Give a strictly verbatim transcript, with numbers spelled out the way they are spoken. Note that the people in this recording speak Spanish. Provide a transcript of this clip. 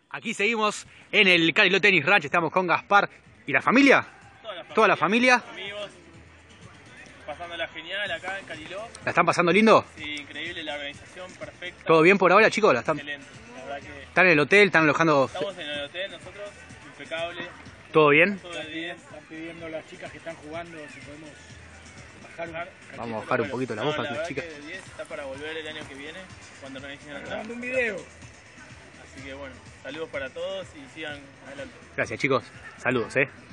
Aquí seguimos en el Cariló Tenis Ranch, estamos con Gaspar y la familia. Toda la familia. Toda la familia. Amigos, pasándola genial acá en Cariló. ¿La están pasando lindo? Sí, increíble, la organización perfecta. ¿Todo bien por ahora, chicos? ¿La están... Excelente, la verdad que... ¿Están en el hotel? ¿Están alojando? Estamos en el hotel nosotros, impecable. ¿Todo bien? Todo el día. Están pidiendo las chicas que están jugando si podemos bajar un... Vamos a bajar un poquito la voz No, para que la las chicas... verdad que diez está para volver el año que viene, cuando organicen otra. grabando un video. Así que bueno, saludos para todos y sigan adelante. Gracias, chicos. Saludos, eh.